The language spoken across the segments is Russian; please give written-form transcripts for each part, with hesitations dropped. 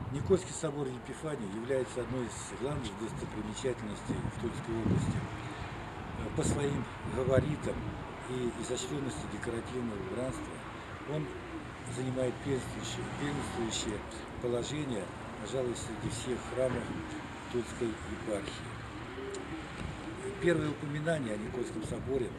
Никольский собор Епифания является одной из главных достопримечательностей в Тульской области. По своим габаритам и изощренности декоративного убранства он занимает первенствующее положение, пожалуй, среди всех храмов Тульской епархии. Первые упоминания о Никольском соборе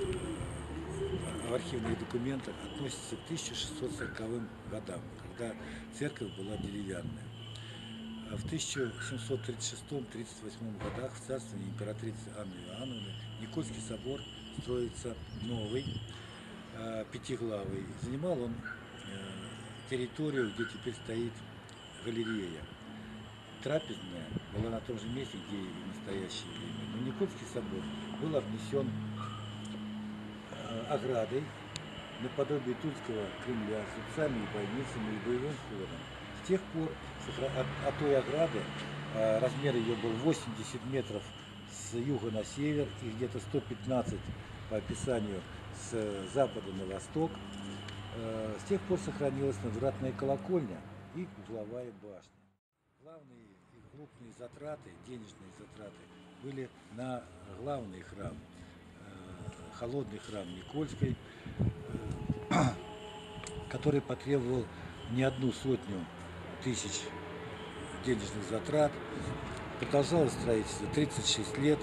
в архивных документах относятся к 1640 годам, когда церковь была деревянная. В 1736-38 годах в царствовании императрицы Анны Иоанновны Никольский собор строится новый, пятиглавый. Занимал он территорию, где теперь стоит галерея. Трапезная была на том же месте, где и в настоящее время. Но Никольский собор был обнесен оградой, наподобие Тульского Кремля, с зубцами и бойницами и боевым ходом. С тех пор от той ограды размер ее был 80 метров с юга на север и где-то 115 по описанию с запада на восток. С тех пор сохранилась надвратная колокольня и угловая башня. Главные и крупные затраты, денежные затраты, были на главный храм, холодный храм Никольской, который потребовал не одну сотню тысяч денежных затрат. Продолжалось строительство 36 лет.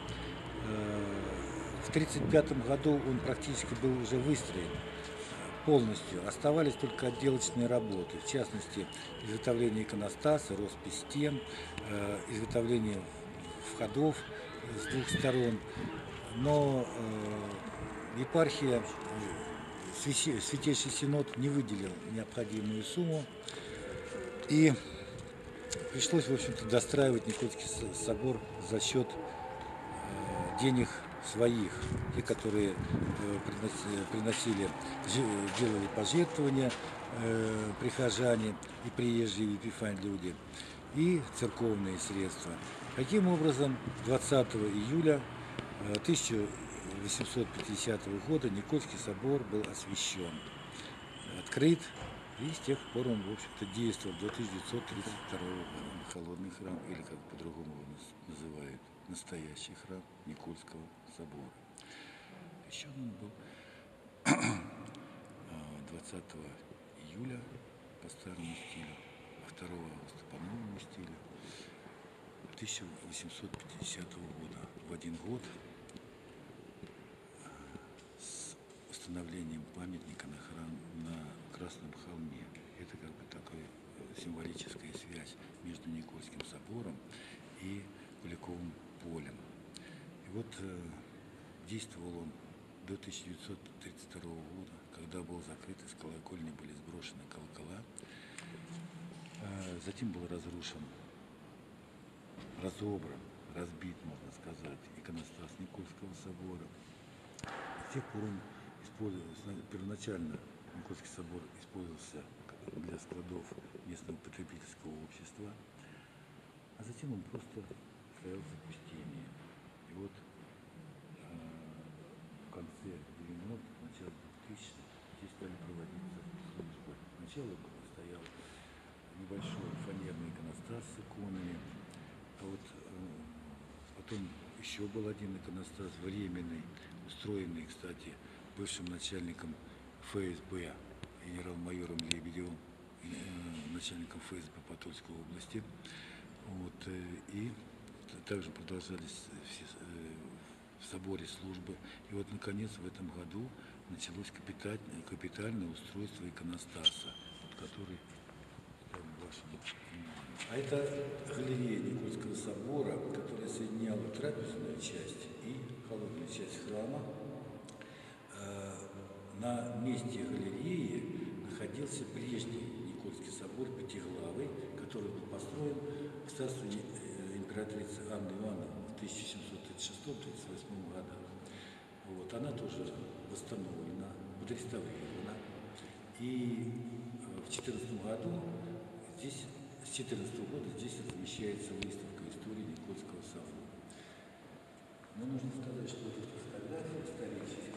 В 1935 году он практически был уже выстроен полностью. Оставались только отделочные работы, в частности, изготовление иконостаса, роспись стен, изготовление входов с двух сторон. Но епархия, Святейший Синод не выделил необходимую сумму, и пришлось, в общем-то, достраивать Никольский собор за счет денег своих, те, которые приносили, делали пожертвования прихожане и приезжие в Епифань люди, и церковные средства. Таким образом, 20 июля 1850 года Никольский собор был освящен, открыт, и с тех пор он, в общем-то, действовал до 1932 года. Холодный храм, или как по-другому его называют, настоящий храм Никольского собора. Еще он был 20 июля по старому стилю, а 2 августа по новому стилю 1850 года. В один год с установлением памятника на Красном холме. Это как бы такая символическая связь между Никольским собором и Куликовым полем. И вот действовал он до 1932 года, когда был закрыт, из колокольни были сброшены колокола. Затем был разрушен, разобран, разбит, можно сказать, иконостас Никольского собора. С тех пор он использовался, первоначально Никольский собор использовался для складов местного потребительского общества, а затем он просто стоял в запустении. И вот в конце 90-х, начале 2000-х здесь стали проводиться службы. Сначала стоял небольшой фанерный иконостас с иконами, а вот потом еще был один иконостас временный, устроенный, кстати, бывшим начальником ФСБ, генерал-майором Лебедевым, начальником ФСБ по Тульской области. Вот, и также продолжались в соборе службы. И вот, наконец, в этом году началось капитальное устройство иконостаса, вот, который в вашем внимании. А это галерея Никольского собора, которая соединяла трапезную часть и холодную часть храма. На месте галереи находился прежний Никольский собор пятиглавый, который был построен в царствовании императрицы Анны Иоанновны в 1736-38 годах. Вот, она тоже восстановлена, подреставрирована. И в 2014 году здесь, с 2014 года здесь размещается выставка истории Никольского собора. Но нужно сказать, что вот эти фотографии исторические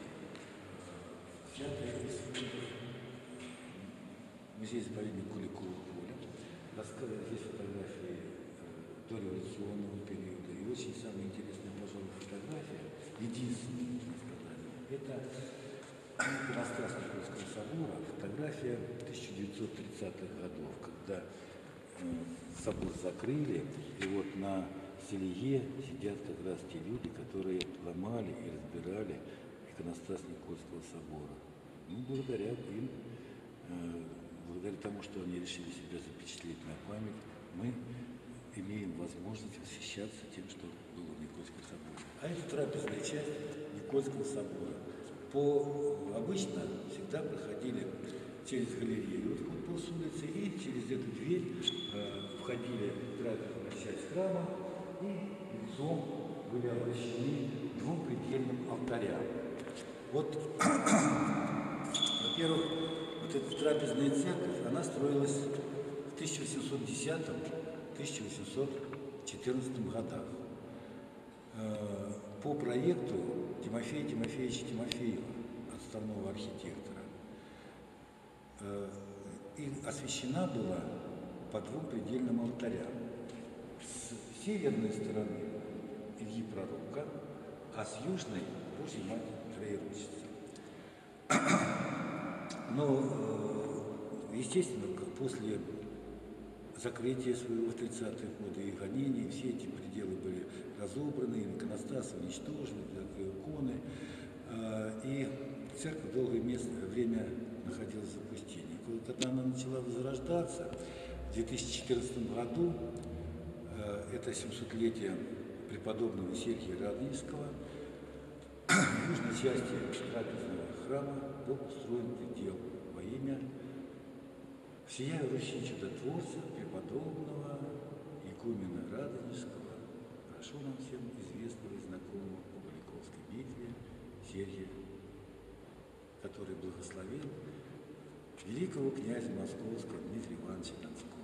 взятые из фондов музея-заповедника Куликового поля, Здесь фотографии дореволюционного периода. И очень самая интересная, пожалуй, фотография, единственная, можно сказать, это иконостас Никольского собора, фотография 1930-х годов, когда собор закрыли, и вот на селие сидят как раз те люди, которые ломали и разбирали иконостас Никольского собора. Ну, благодаря им, благодаря тому, что они решили себя запечатлеть на память, мы имеем возможность восхищаться тем, что было в Никольском соборе. А это трапезная часть Никольского собора. Обычно всегда проходили через галерею, вот с улицы, и через эту дверь входили в трапезную часть храма и лицом были обращены к двум предельным алтарям. Вот, во-первых, вот эта трапезная церковь, она строилась в 1810-1814 годах по проекту Тимофея Тимофеевича Тимофеева, отставного архитектора. И освящена была по двум предельным алтарям. С северной стороны Ильи Пророка, а с южной Божьей Матери Троеручицы. Но, естественно, после закрытия своего в 30-е годы и гонений, все эти пределы были разобраны, иконостасы уничтожены, иконы, и церковь долгое время находилась в запустении. Когда она начала возрождаться, в 2014 году, это 700-летие преподобного Сергия Радонежского, в южной части трапезного храма был устроен предел во имя всея Руси чудотворца, преподобного игумена Радонежского, хорошо нам всем известного и знакомого по Куликовской битве Сергия, который благословил великого князя Московского Дмитрия Ивановича Донского.